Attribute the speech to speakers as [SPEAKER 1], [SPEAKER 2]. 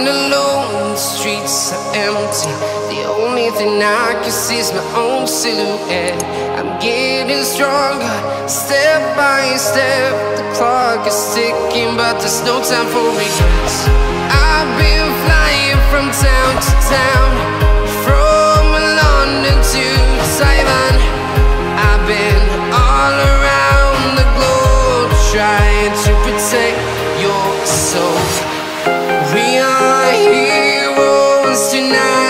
[SPEAKER 1] alone, the streets are empty. The only thing I can see is my own silhouette. I'm getting stronger, step by step. The clock is ticking, but there's no time for regrets. I've been flying from town to town, from London to Taiwan. I've been all around the globe, trying to protect your soul. We are heroes tonight.